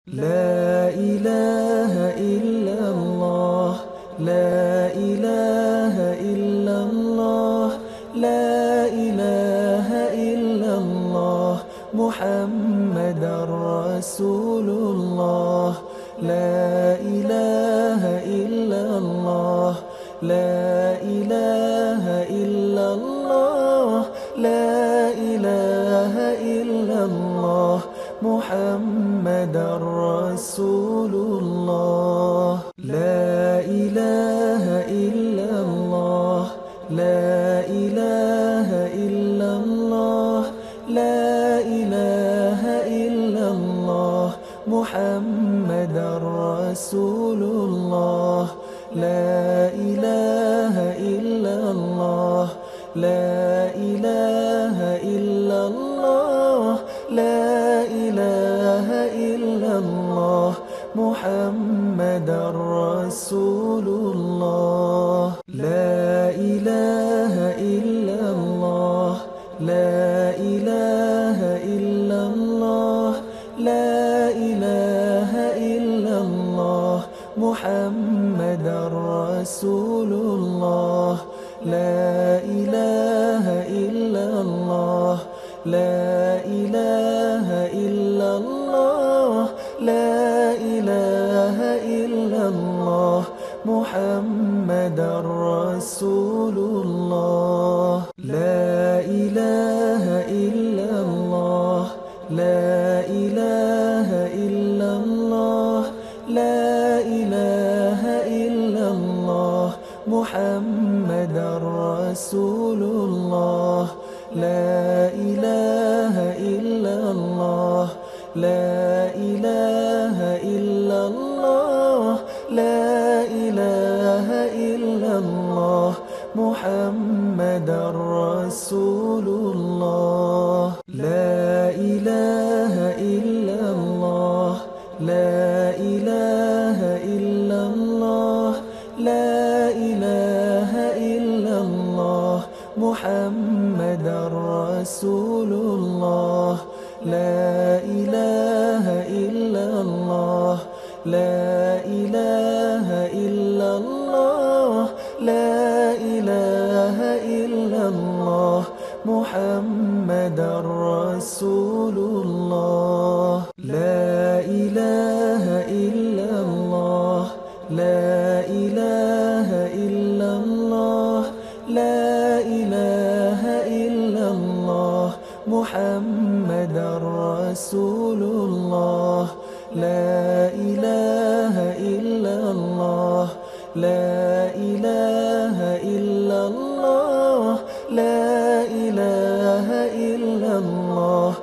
لا إله إلا الله، لا إله إلا الله، لا إله إلا الله، محمد رسول الله. لا إله إلا الله، لا إله إلا الله، لا إله إلا الله، محمد رسول الله. لا إله إلا الله، لا إله إلا الله، لا إله إلا الله، محمد رسول الله. لا إله إلا الله، لا إله إلا الله، لا إله إلا الله، محمد رسول الله. لا إله إلا الله، لا إله إلا الله، لا إله إلا الله، محمد رسول الله. لا إله إلا الله، لا إله إلا الله، لا إله إلا الله، محمد رسول الله. لا إله إلا الله، لا إله إلا الله، لا إله إلا الله، محمد رسول الله. لا إله إلا الله، لا إله إلا الله، لا إله إلا الله، محمد رسول الله. لا إله إلا الله، لا إله إلا الله، لا إله إلا الله، محمد رسول الله. لا إله إلا الله، لا إله إلا الله، لا إله إلا الله، محمد رسول الله. لا إله إلا الله، لا إله إلا الله، لا إله إلا الله، محمد رسول الله. لا إله إلا الله، لا إله إلا الله، لا إله إلا الله،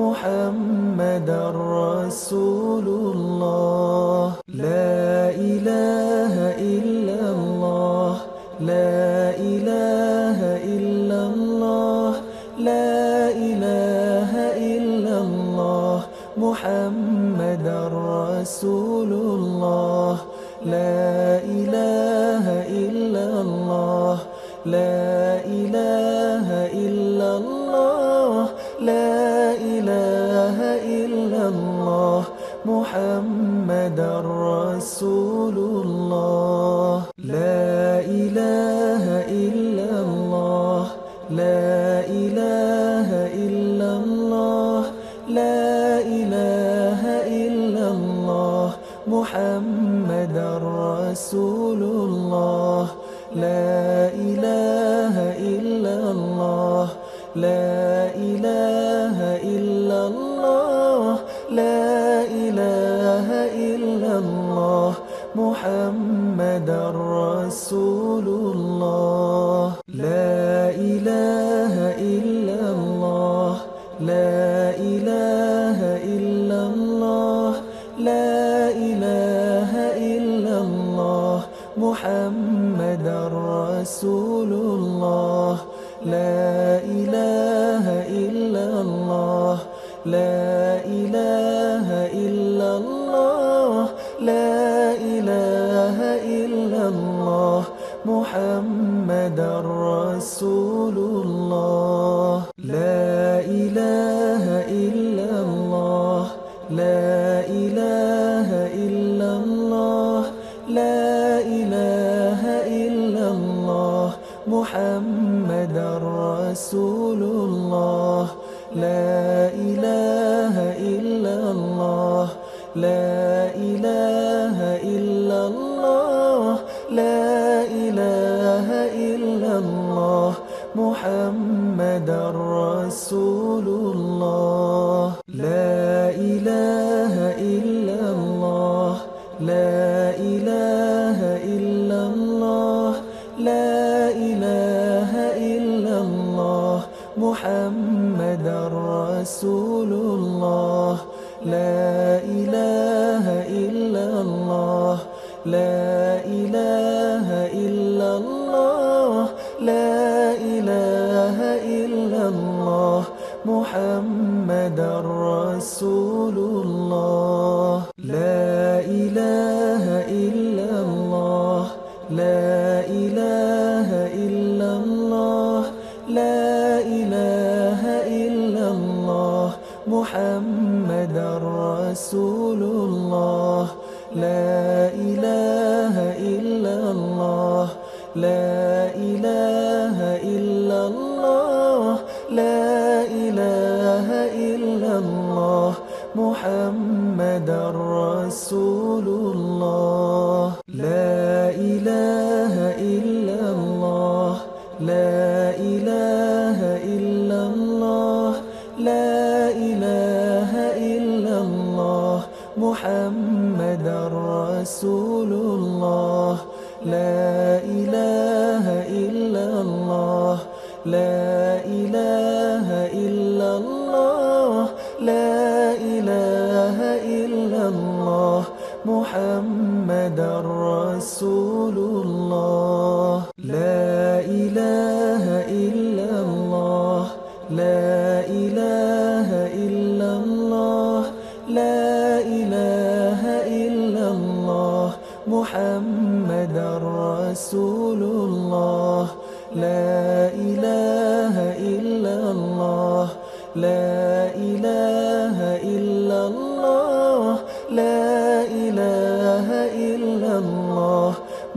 محمد رسول الله. لا إله إلا الله، لا إله إلا الله، لا إله إلا الله، محمد رسول الله. لا إله إلا الله، لا إله إلا الله، لا إله إلا الله، محمد رسول الله. لا إله إلا الله، لا إله إلا الله، لا إله إلا الله، محمد رسول الله. لا إله إلا الله، لا إله إلا الله، لا إله إلا الله، محمد رسول الله. لا إله إلا الله، لا إله إلا الله، لا إله إلا الله، محمد رسول الله. لا إله إلا الله، لا إله إلا الله، لا إله إلا الله، محمد رسول الله. لا إله إلا الله، لا إله إلا الله لا إله إلا الله محمد رسول الله لا إله إلا الله لا إله إلا الله لا إله إلا الله محمد رسول الله لا إله إلا الله لا إله إلا الله لا إله إلا الله محمد رسول الله لا إله إلا الله لا إله إلا الله لا إله إلا الله محمد رسول الله لا إله إلا الله لا إله إلا الله لا إله إلا الله محمد رسول الله لا إله إلا الله لا إله إلا الله لا إله إلا الله محمد رسول الله لا إله إلا الله لا إله إلا الله لا إله إلا الله محمد رسول الله لا إله إلا الله لا إله إلا الله لا إله إلا الله محمد رسول الله لا إله إلا الله لا إله إلا الله لا إله إلا الله محمد رسول الله لا إله إلا الله لا إله إلا الله لا إله إلا الله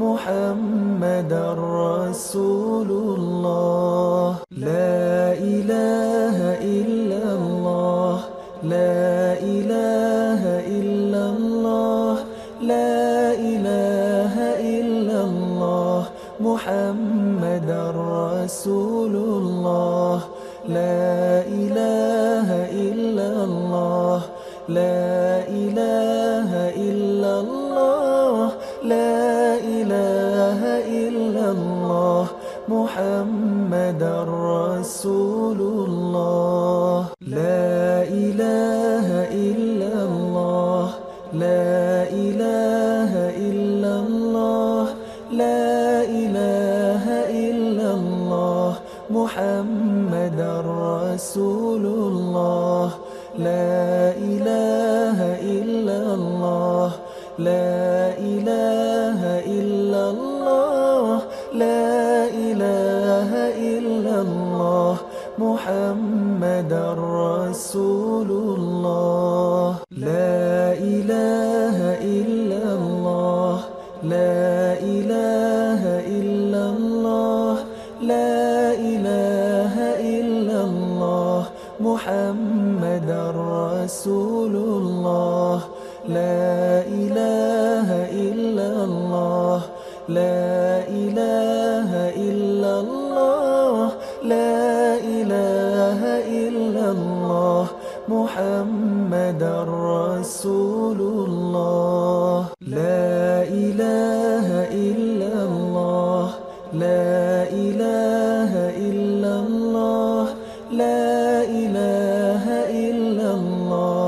محمد رسول الله لا إله إلا الله لا إله إلا الله لا إله إلا الله محمد رسول الله لا إله إلا الله لا إله إلا الله لا إله إلا الله محمد رسول الله لا إله إلا الله لا إله إلا الله لا إله إلا الله محمد رسول الله لا إله إلا الله لا إله إلا الله لا إله إلا الله محمد رسول الله لا إله إلا الله لا إله إلا الله لا إله إلا الله محمد رسول الله لا إله إلا الله لا إله إلا الله لا إله إلا الله محمد رسول الله لا إله إلا الله لا إله إلا الله لا إله إلا الله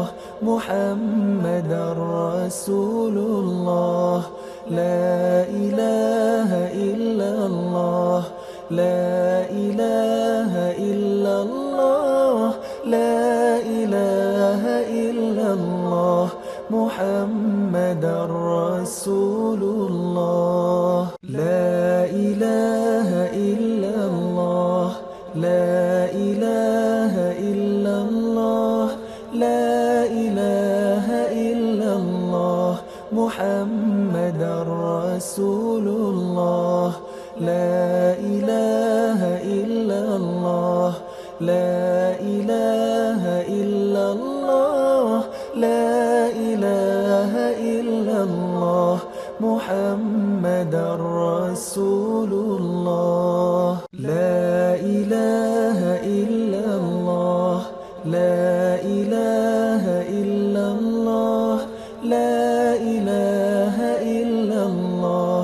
محمد رسول الله لا إله إلا الله لا إله إلا الله لا إله إلا الله محمد رسول الله لا إله إلا الله لا إله إلا الله لا إله إلا محمد رسول الله. لا إله إلا الله، لا إله إلا الله، لا إله إلا الله، محمد رسول الله. لا إله إلا الله، لا إله إلا الله، لا إله إلا الله،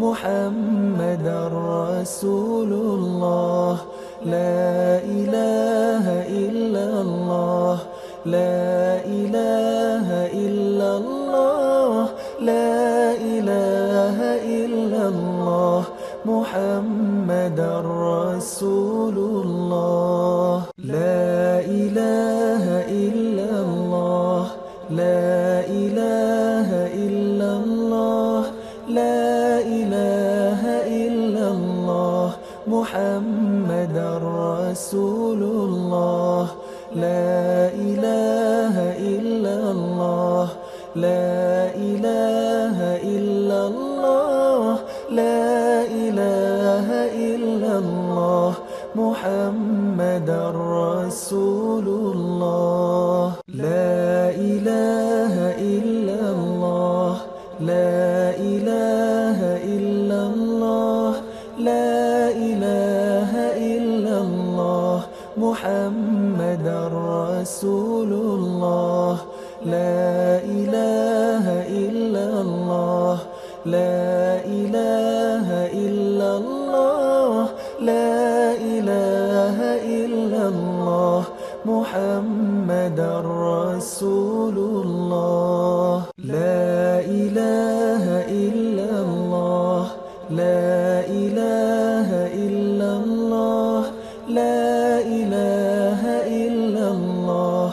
محمد رسول الله. لا إله إلا الله، لا إله إلا الله، لا إله إلا الله، محمد رسول الله. لا إله إلا الله، لا إله إلا الله، لا إله إلا الله، محمد رسول الله. لا إله إلا الله، لا إله إلا الله، لا إله إلا الله، محمد رسول الله. لا إله إلا الله، لا إله إلا الله، لا إله إلا الله، محمد رسول الله. لا إله إلا الله، لا إله إلا الله، لا إله إلا الله، محمد رسول الله. لا إله إلا الله، لا إله إلا الله، لا إله إلا الله،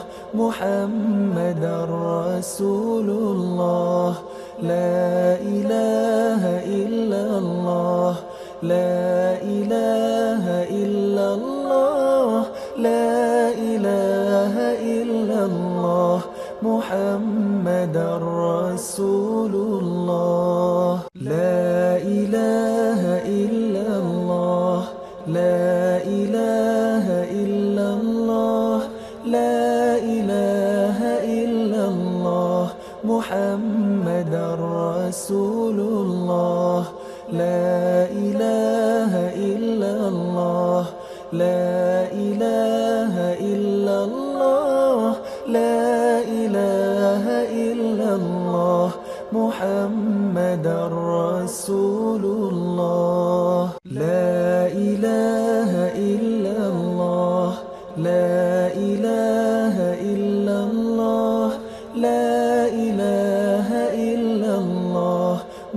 محمد رسول الله. لا إله إلا الله، لا إله إلا الله، لا إله إلا الله، محمد رسول الله. لا إله إلا الله، لا إله إلا الله، لا إله إلا الله، محمد رسول الله. لا إله إلا الله، لا إله إلا الله، لا إله إلا الله، محمد رسول الله. لا إله إلا الله، لا إله إلا الله، لا إله إلا الله،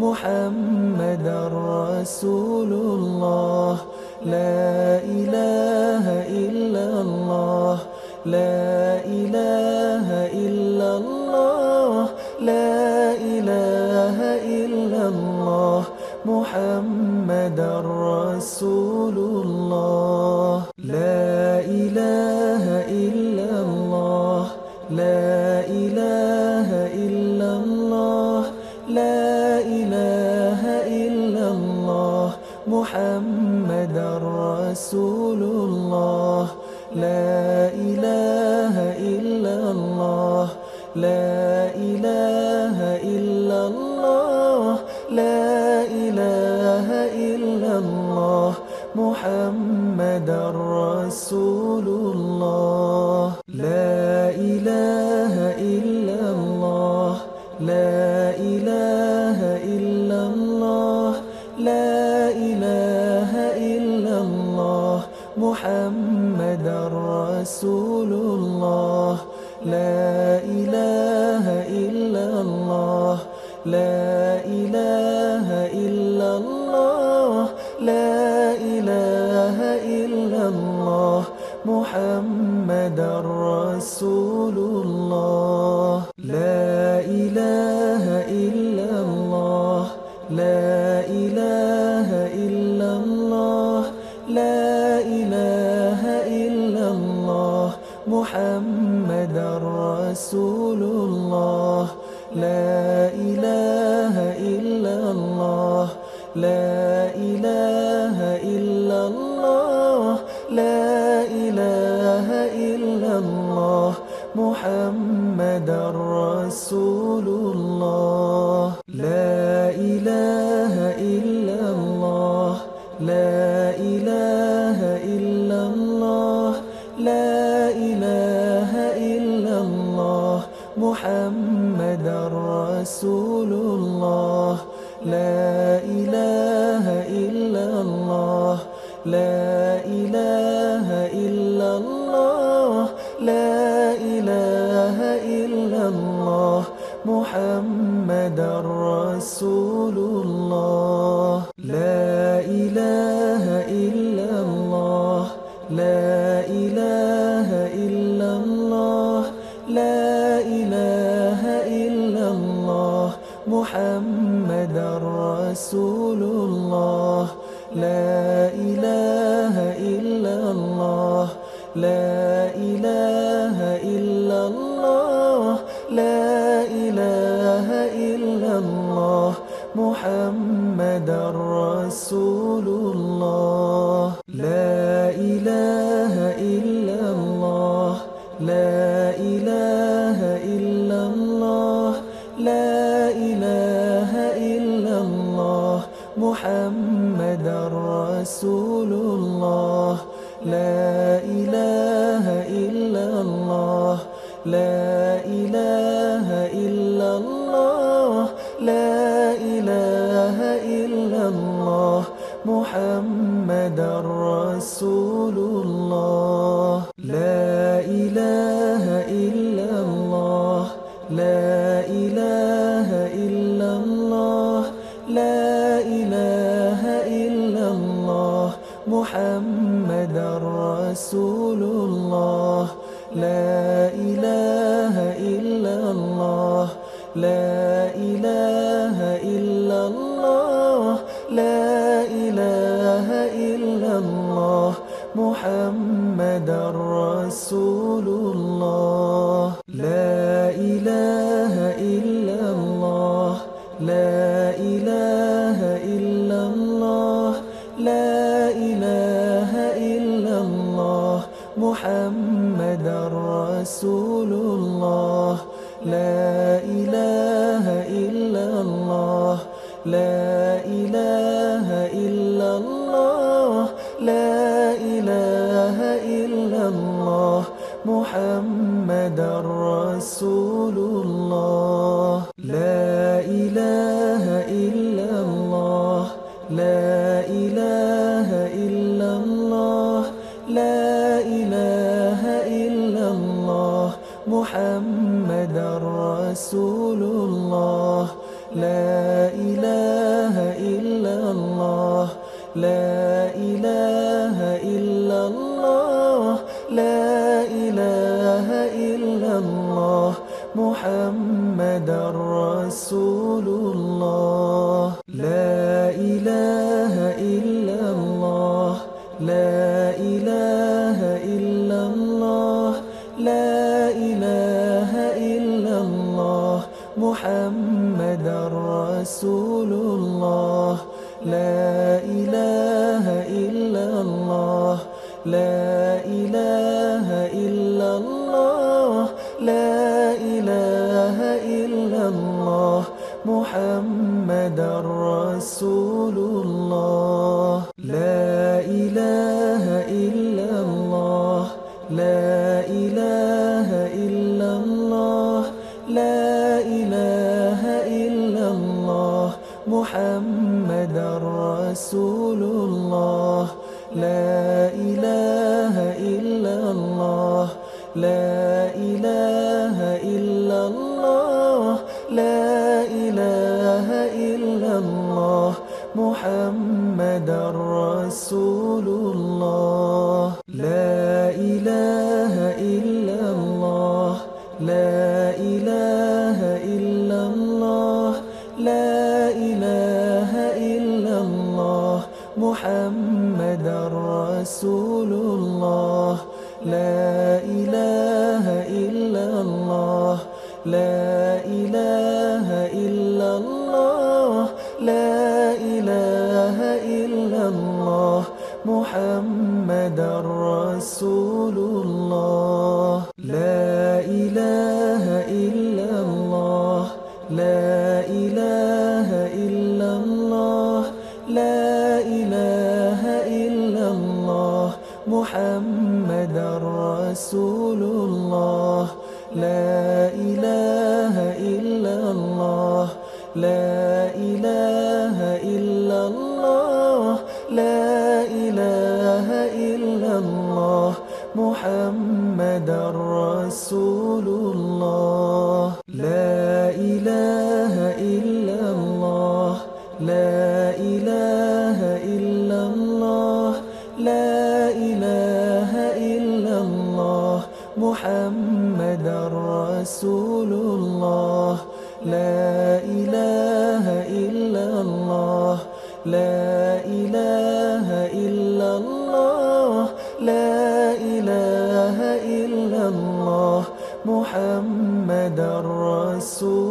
محمد رسول الله. لا إله إلا الله، لا إله إلا الله، لا إله إلا الله، محمد رسول الله. لا إله إلا الله، لا إله إلا الله، لا إله إلا الله، محمد رسول الله. لا إله إلا الله، لا إله إلا الله، لا إله إلا الله، محمد رسول الله. لا إله إلا الله، لا إله إلا الله، لا إله إلا الله، محمد رسول الله. لا إله إلا الله، لا إله إلا الله، لا إله إلا الله، محمد رسول الله. لا إله إلا الله، لا إله إلا الله، لا إله إلا الله، محمد رسول الله. لا إله لا إله إلا الله لا إله إلا الله محمد رسول الله لا إله إلا الله لا إله إلا الله لا إله إلا الله محمد رسول الله لا إله إلا الله لا إله إلا الله لا إله إلا الله محمد رسول الله لا إله إلا الله لا إله إلا الله لا إله إلا الله محمد رسول الله لا إله إلا الله لا إله إلا الله لا إله إلا الله محمد رسول الله لا إله إلا الله لا إله إلا الله لا إله إلا الله محمد رسول الله لا إله إلا الله لا إله إلا الله لا إله إلا الله محمد رسول الله لا إله إلا الله لا إله إلا الله لا إله إلا الله محمد رسول الله لا إله إلا الله لا إله إلا الله لا إله إلا الله محمد رسول الله لا إله إلا الله لا إله إلا الله لا إله إلا الله محمد رسول الله لا إله إلا الله لا إله إلا الله لا إله إلا الله محمد رسول الله لا إله إلا الله لا إله إلا الله لا إله إلا الله محمد رسول الله لا إله إلا الله لا إله إلا الله لا إله إلا الله محمد رسول الله لا إله إلا الله لا إله إلا الله لا إله إلا الله محمد رسول الله لا إله إلا الله لا إله إلا الله لا إله إلا الله محمد رسول الله لا إله إلا الله لا إله إلا الله لا إله إلا الله محمد رسول الله لا إله إلا الله لا إله إلا الله لا إله إلا الله محمد رسول الله لا إله إلا الله لا إله إلا الله لا إله إلا الله محمد رسول الله لا إله إلا الله لا إله إلا الله لا إله رسول الله. لا إله إلا الله، لا إله إلا الله، لا إله إلا الله محمد رسول الله. لا إله إلا الله، لا إله إلا الله، لا إله إلا الله محمد رسول الله. لا إله إلا الله، لا إله إلا الله، لا إله إلا الله محمد رسول الله. لا إله إلا الله، لا إله إلا الله، لا إله إلا الله محمد رسول